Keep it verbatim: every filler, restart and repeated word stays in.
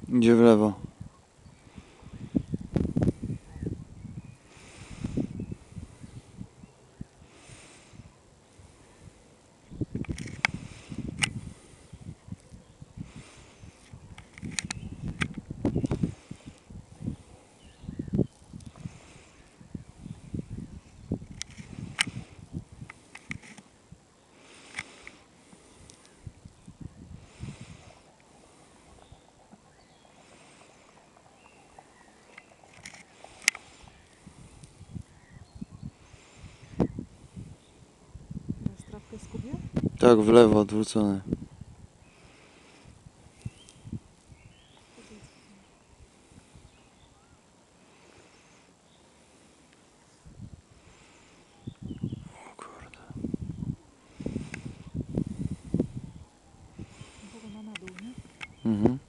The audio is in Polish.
Idzie w lewo. Trawkę skubię? Tak, w lewo odwrócone. O kurde. Chyba na dół, nie? Mhm.